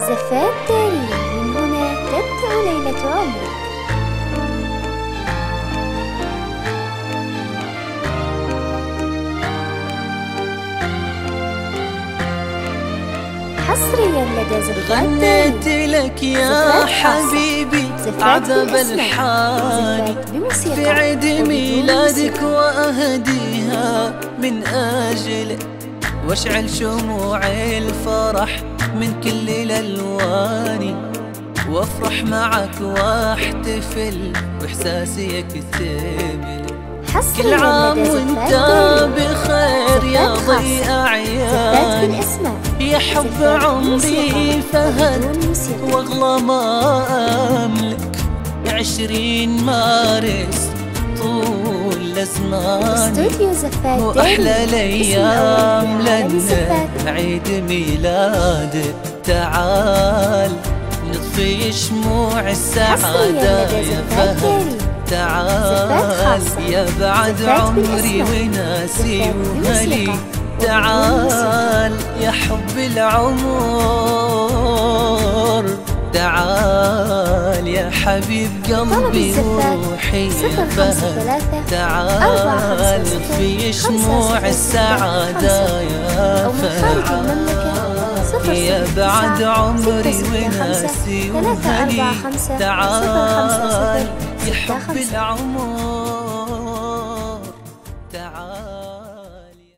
زفات داري، من هنا تبدأ ليلة عمرك. حصريا لدى زفات غنيت لك يا حبيبي عذب الحان في عيد ميلادك وأهديها من أجلك، واشعل شموع الفرح من كل الألوان، وافرح معك واحتفل واحساسي يكتمل. كل عام وانت بخير يا ضيء عياني، يا حب عمري فهد واغلى ما املك. 20 مارس طول زماني واحلى الايام لنا عيد ميلادك. تعال نطفي شموع السعادة يا فهد، تعال يا بعد عمري وناسي وهلي. تعال يا حب العمر، تعال يا حبيب قلبي وروحي يا فهد. تعال نطفي شموع السعادة يا فهد، يا بعد عمري وناسي وهلي. تعال يا حب العمر.